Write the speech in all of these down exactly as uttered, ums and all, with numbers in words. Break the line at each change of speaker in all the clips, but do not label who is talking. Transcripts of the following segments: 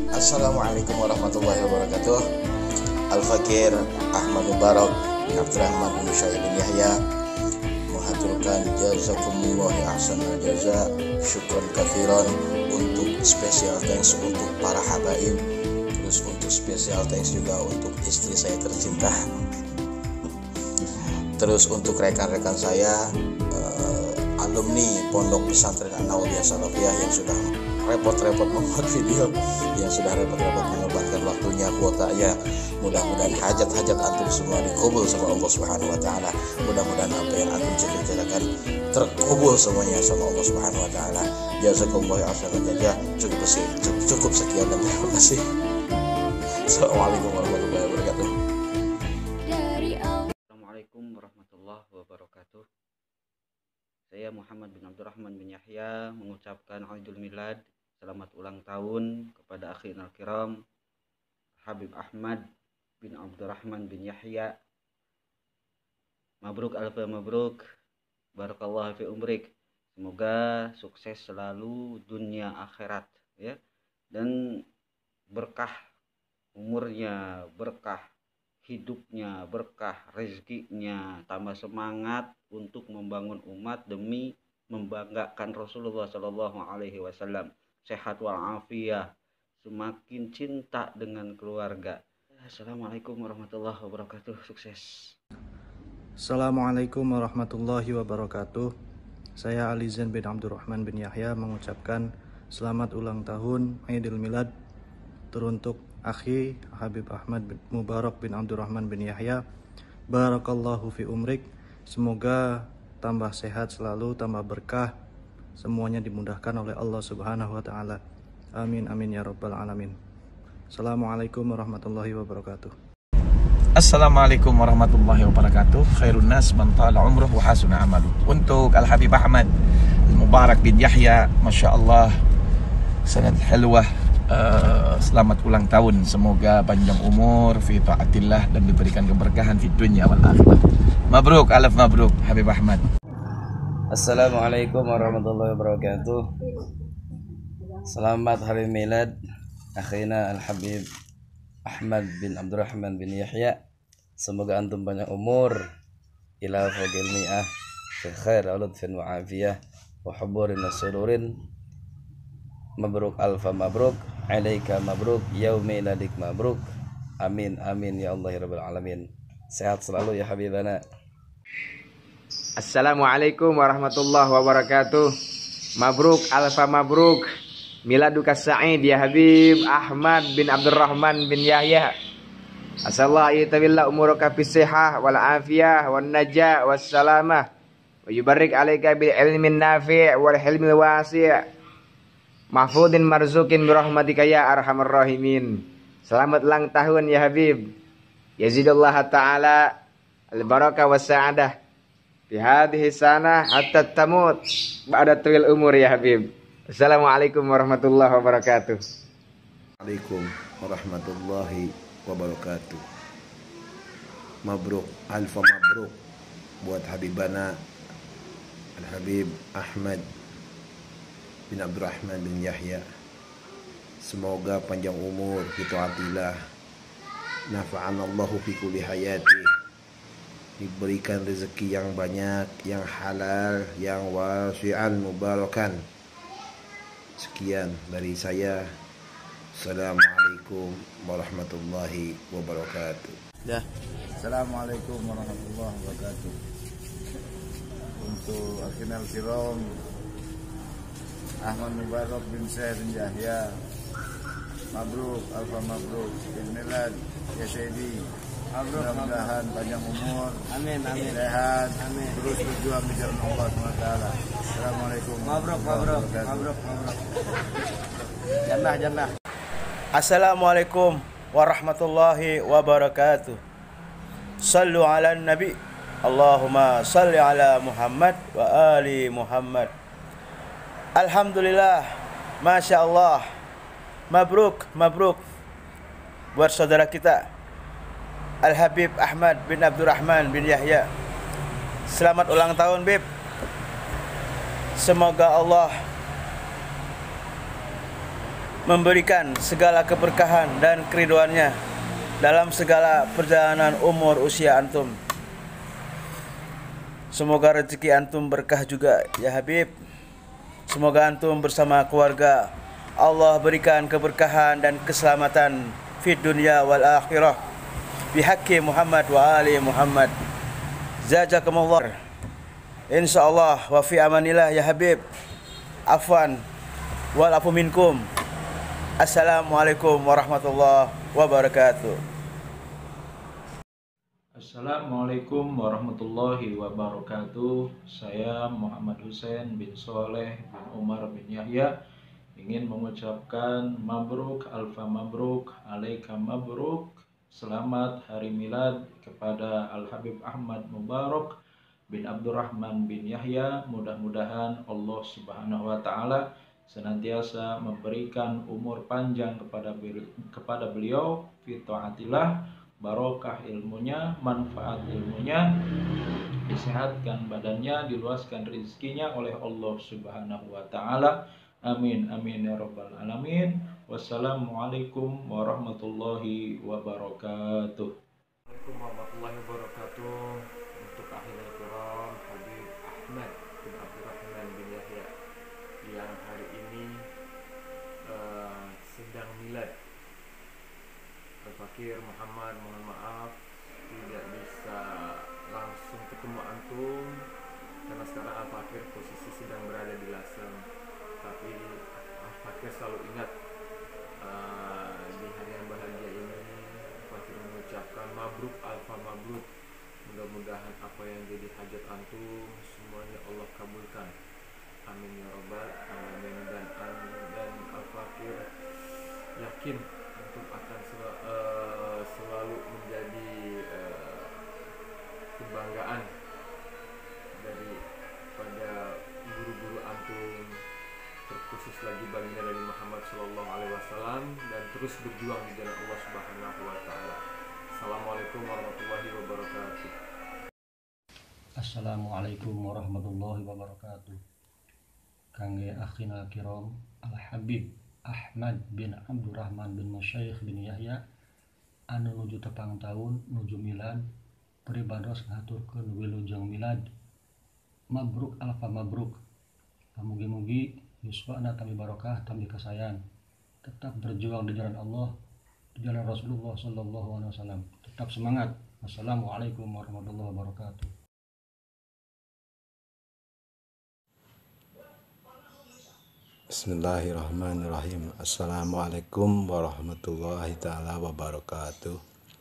Assalamualaikum warahmatullahi wabarakatuh. Al-Fakir Ahmad Mubarak bin Abdurrahman bin Syai bin Yahya menghaturkan jazakumullahu ahsanal jaza, syukran katsiran untuk special thanks untuk para habaib, terus untuk special thanks juga untuk istri saya tercinta, terus untuk rekan-rekan saya uh, alumni Pondok Pesantren An-Nawawiyah Salafiyah yang sudah repot-repot membuat video, yang sudah repot-repot mengorbankan waktunya, kuotanya. Mudah-mudahan hajat-hajat antum semua dikubul sama Allah Subhanahu wa taala. Mudah-mudahan apa yang antum cita-citakan terkubul semuanya sama Allah Subhanahu wa taala. Jazakumullahu khairan jaza. Cukup sih, cukup sekian dan terima kasih. Assalamualaikum warahmatullahi wabarakatuh.
Assalamualaikum warahmatullahi wabarakatuh. Saya Muhammad bin Abdurrahman bin Yahya mengucapkan Aidul Milad, selamat ulang tahun kepada akhina al-kiram Habib Ahmad bin Abdurrahman bin Yahya. Mabruk alfa mabruk, barakallahu fi umrik. Semoga sukses selalu dunia akhirat ya, dan berkah umurnya, berkah hidupnya, berkah rezekinya, tambah semangat untuk membangun umat demi membanggakan Rasulullah Shallallahu Alaihi Wasallam. Sehat walafiat, semakin cinta dengan keluarga. Assalamualaikum warahmatullahi wabarakatuh. Sukses.
Assalamualaikum warahmatullahi wabarakatuh. Saya Alizan bin Abdurrahman bin Yahya mengucapkan selamat ulang tahun Aidil Milad teruntuk akhi Habib Ahmad bin Mubarak bin Abdurrahman bin Yahya. Barakallahu fi umrik. Semoga tambah sehat selalu, tambah berkah, semuanya dimudahkan oleh Allah Subhanahu wa taala. Amin amin ya rabbal alamin. Assalamualaikum warahmatullahi wabarakatuh.
Assalamualaikum warahmatullahi wabarakatuh. Khairun nas man tala umruh wa hasuna amaluh. Untuk Al Habib Ahmad Mubarak bin Yahya, Masya Allah, sangat halwah. Uh, selamat ulang tahun, semoga panjang umur fi taatillah dan diberikan keberkahan di dunia wal akhirah. Mabruk, alaf mabruk Habib Ahmad.
Assalamualaikum warahmatullahi wabarakatuh. Selamat hari milad akhina Al-Habib Ahmad bin Abdurrahman bin Yahya. Semoga antum banyak umur ila fawqil mi'ah fi khair wa lutfin wa afiyah wa huburin sururin. Mabruk alfa mabruk, alaika mabruk, yaumi ladik mabruk. Amin amin ya Allah ya rabbal alamin. Sehat selalu ya habibana.
Assalamualaikum warahmatullahi wabarakatuh. Mabruk alfa mabruk, miladuka sa'id ya Habib Ahmad bin Abdurrahman bin Yahya. Asallahu yatabillah umuruka bis sihah wal afiyah wan najah was salamah wa yubarik alaika bil ilmin nafi' wal hilmil wasi'. Mahfudin marzukin birahmatika ya arhamar rahimin. Selamat ulang tahun ya Habib. Yazidullah ta'ala al-barakah wa sa'adah fi hadhihi sanah hatta tamut ba'da tuwil umur ya Habib. Assalamualaikum warahmatullahi wabarakatuh.
Assalamualaikum warahmatullahi wabarakatuh. Mabruk, alfa mabruk buat Habibana Al-Habib Ahmad bin Abdurrahman bin Yahya. Semoga panjang umur fi taatillah, nafa'anallahu fi kulli hayati, diberikan rezeki yang banyak, yang halal, yang wasi'an mubarakan. Sekian dari saya. Assalamualaikum warahmatullahi wabarakatuh.
Ya. Assalamualaikum warahmatullahi wabarakatuh. Untuk akhirnya al-kiram Ahmad Mubarak bin Syekh bin Yahya, mabruk alfa mabruk bin milad ya Syedi. Mudah-mudahan panjang umur, amin amin, sehat, amin, terus berjuang di jalan Allah subhanahu wa taala. Assalamualaikum. Mabruk mabruk mabruk mabruk. Jannah jannah.
Assalamualaikum warahmatullahi wabarakatuh. Sallu ala nabi. Allahumma salli ala Muhammad wa ali Muhammad. Alhamdulillah, Masya Allah. Mabruk, mabruk buat saudara kita Al-Habib Ahmad bin Abdurrahman bin Yahya. Selamat ulang tahun, Bib. Semoga Allah memberikan segala keberkahan dan keriduannya dalam segala perjalanan umur usia antum. Semoga rezeki antum berkah juga ya Habib. Semoga antum bersama keluarga Allah berikan keberkahan dan keselamatan fid dunya wal akhirah bihaqqi Muhammad wa ali Muhammad. Jazakumullah. Insyaallah wa fi amanillah ya Habib. Afwan wal afu minkum. Assalamualaikum warahmatullahi wabarakatuh.
Assalamualaikum warahmatullahi wabarakatuh. Saya Muhammad Hussein bin Soleh bin Umar bin Yahya ingin mengucapkan mabruk, alfa mabruk, alaika mabruk, selamat hari milad kepada Al-Habib Ahmad Mubarak bin Abdurrahman bin Yahya. Mudah-mudahan Allah Subhanahu wa taala senantiasa memberikan umur panjang kepada kepada beliau, fi taatillah, barokah ilmunya, manfaat ilmunya, disehatkan badannya, diluaskan rezekinya oleh Allah Subhanahu wa taala. Amin amin ya rabbal alamin. Wassalamualaikum warahmatullahi wabarakatuh.
Assalamualaikum warahmatullahi wabarakatuh. Untuk akhirnya kiram Habib Ahmad bin Abdurrahman bin Yahya yang hari ini uh, sedang milad. Al-Fakir Muhammad mohon maaf tidak bisa langsung ketemu antum karena sekarang Al-Fakir posisi sedang berada di Lasem. Tapi Al-Fakir selalu ingat uh, di hari yang bahagia ini Al-Fakir mengucapkan mabruk alfa mabruk. Mudah-mudahan apa yang jadi hajat antum semuanya Allah kabulkan. Amin ya rabbal alamin. Dan dan Al-Fakir yakin antum akan sel, uh, selalu menjadi uh, kebanggaan daripada guru-guru antum, terkhusus lagi baginda Nabi Muhammad Shallallahu Alaihi Wasallam, dan terus berjuang di jalan Allah Subhanahu Wa Taala. Assalamualaikum warahmatullahi wabarakatuh.
Assalamualaikum warahmatullahi wabarakatuh. Kangge akhina kiram Al Habib Ahmad bin Abdurrahman bin Masyayikh bin Yahya anu nuju tepang tahun nuju milad peribados ngaturkeun wilujeng milad. Mabruk alfa mabruk. Mugi-mugi yuswana tambi barokah tambi kasayang, tetap berjuang di jalan Allah, di jalan Rasulullah sallallahu alaihi wasallam. Tetap semangat. Wassalamualaikum warahmatullahi wabarakatuh.
Bismillahirrahmanirrahim. Assalamualaikum warahmatullahi taala wabarakatuh.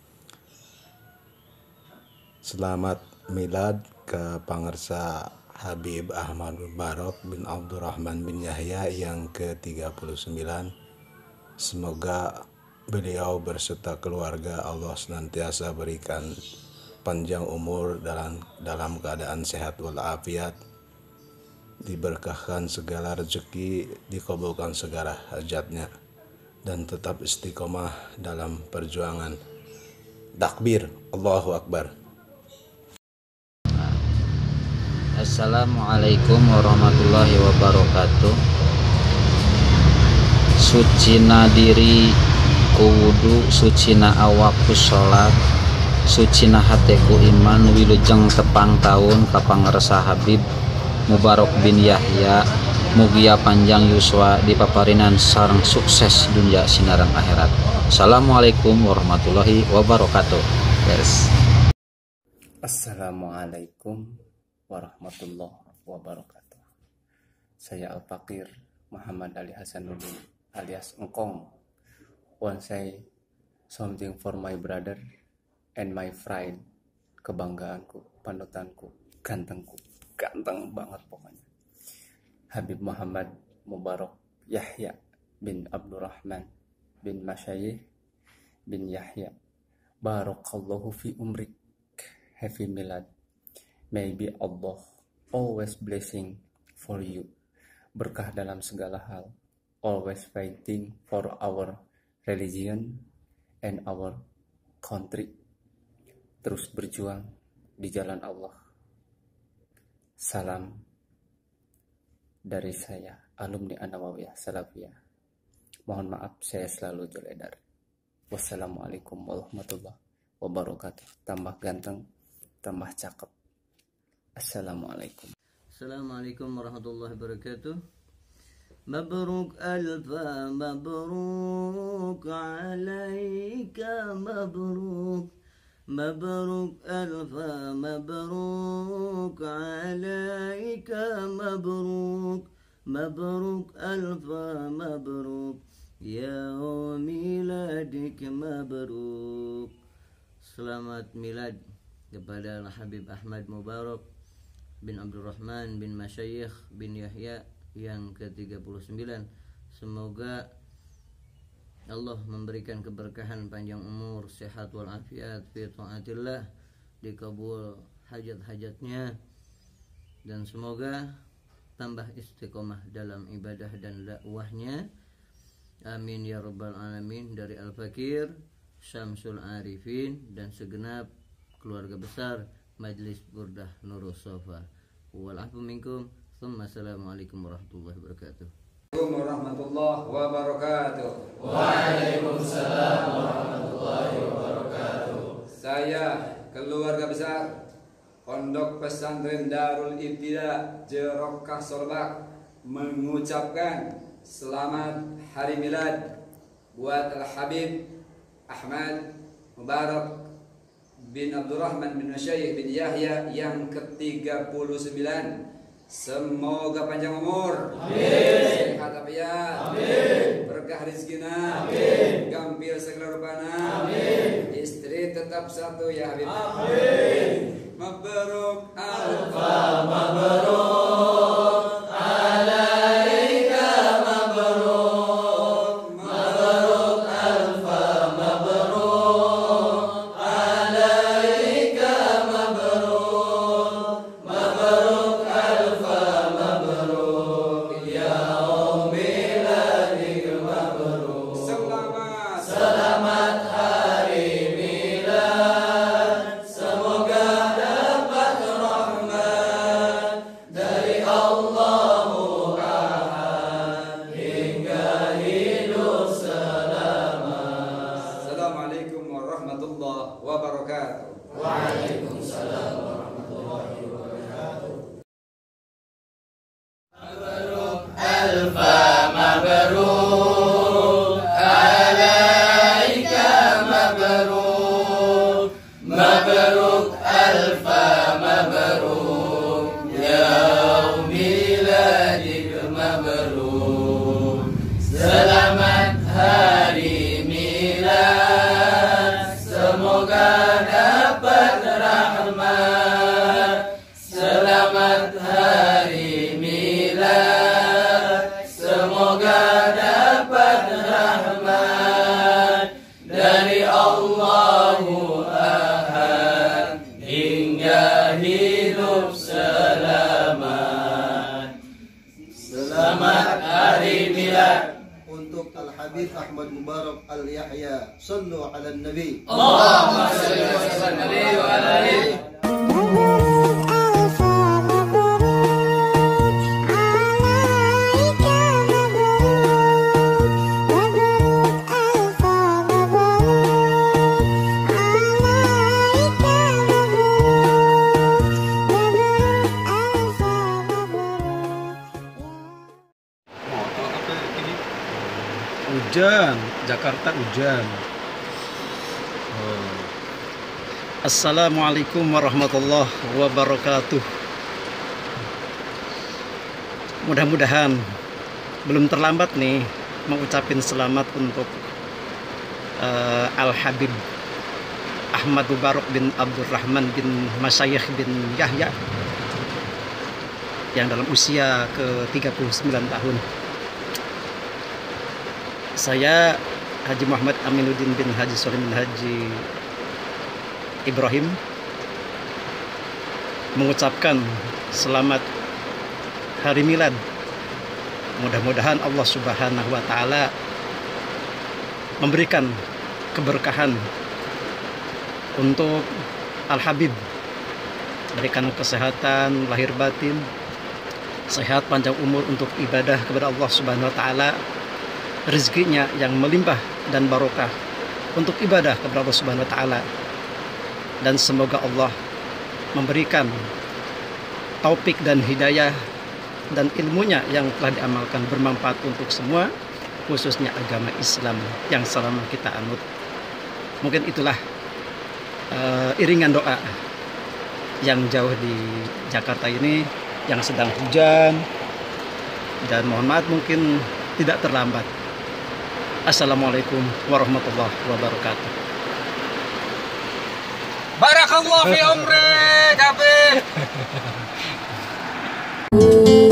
Selamat milad ke pangersa Habib Ahmad Mubarak bin Abdurrahman bin Yahya yang ke tiga puluh sembilan. Semoga beliau berserta keluarga Allah senantiasa berikan panjang umur dalam dalam keadaan sehat walafiat, diberkahkan segala rezeki, dikabulkan segala hajatnya, dan tetap istiqomah dalam perjuangan. Takbir, Allahu Akbar.
Assalamualaikum warahmatullahi wabarakatuh. Sucina diri ku wudu, sucina awak ku sholat, sucina hateku iman, wilujeng tepang tahun ka pangarsa Habib Mubarak bin Yahya, mugia panjang yuswa dipaparinan sareng sukses dunia sinarang akhirat. Assalamualaikum warahmatullahi wabarakatuh. Yes.
Assalamualaikum warahmatullahi wabarakatuh. Saya Al-Fakir Muhammad Ali Hasanuddin alias Engkong. Want say something for my brother and my friend. Kebanggaanku, panutanku, gantengku, ganteng banget pokoknya. Habib Muhammad Mubarak Yahya bin Abdurrahman bin Masyayikh bin Yahya. Barakallahu fi umrik. Happy milad. Maybe Allah always blessing for you. Berkah dalam segala hal. Always fighting for our religion and our country. Terus berjuang di jalan Allah. Salam dari saya, alumni An-Nawawiyah Salafiyah.
Mohon maaf saya selalu jeledar. Wassalamualaikum warahmatullahi wabarakatuh. Tambah ganteng, tambah cakep. Assalamualaikum.
Assalamualaikum warahmatullahi wabarakatuh. Mabruk alfa mabruk alaika mabruk. Mabruk alfa mabruk alaika mabruk. Mabruk alfa mabruk ya miladik mabruk. Selamat milad kepada Al-Habib Ahmad Mubarak bin Abdurrahman bin Masyayikh bin Yahya yang ke tiga puluh sembilan. Semoga Allah memberikan keberkahan, panjang umur, sehat walafiat fi taatillah, dikabul hajat-hajatnya, dan semoga tambah istiqomah dalam ibadah dan dakwahnya. Amin ya rabbal alamin. Dari Al-Fakir, Syamsul Arifin, dan segenap keluarga besar Majlis Burdah Nurus Sofa. Walafu minkum. Assalamualaikum warahmatullahi wabarakatuh.
Assalamualaikum warahmatullahi wabarakatuh.
Waalaikumsalam warahmatullahi wabarakatuh.
Saya keluarga besar Pondok Pesantren Darul Ibtida Jerokah Solbak mengucapkan selamat Hari Milad buat Al-Habib Ahmad Mubarak bin Abdurrahman bin Masyayikh bin Yahya yang ke tiga puluh sembilan. Semoga panjang umur, amin, sehat afiat, amin, berkah rezekina, amin, gampil segala rupana, amin, istri tetap satu ya Habib, amin. Mabruk alfa mabruk alaika mabruk. Mabruk alfa mabruk alaika mabruk. Mabruk alfa mabruk ya miladik mabruk. Selamat selamat hari milad. Semoga Waalaikumsalam warahmatullahi wabarakatuh. Mabruk alfa mabruk alaika mabruk. Mabruk alfa mabruk ya miladik mabruk. Selamat hari milad. Semoga dapat rahmat. Selamat hari milad. Semoga dapat rahmat dari Allahu Ahad hingga hidup selamat. Selamat hari milad
untuk Al-Habib Ahmad Mubarak Al-Yahya. Sallu ala Nabi.
Allahumma salli wa sallim alaihi wa ala alihi.
Hujan, Jakarta hujan. Oh. Assalamualaikum warahmatullahi wabarakatuh. Mudah-mudahan belum terlambat nih mengucapin selamat untuk uh, Al-Habib Ahmad Mubarak bin Abdurrahman bin Masyayikh bin Yahya yang dalam usia ke tiga puluh sembilan tahun. Saya Haji Muhammad Aminuddin bin Haji Solim bin Haji Ibrahim mengucapkan selamat Hari Milad. Mudah-mudahan Allah Subhanahu wa Ta'ala memberikan keberkahan untuk Al-Habib, berikan kesehatan lahir batin, sehat panjang umur untuk ibadah kepada Allah Subhanahu wa Ta'ala, rezekinya yang melimpah dan barokah untuk ibadah kepada Allah Subhanahu wa taala. Dan semoga Allah memberikan taufik dan hidayah dan ilmunya yang telah diamalkan bermanfaat untuk semua, khususnya agama Islam yang selama kita anut. Mungkin itulah uh, iringan doa yang jauh di Jakarta ini yang sedang hujan, dan mohon maaf mungkin tidak terlambat. Assalamualaikum warahmatullahi wabarakatuh.
Barakallahu fi umrik, Habib.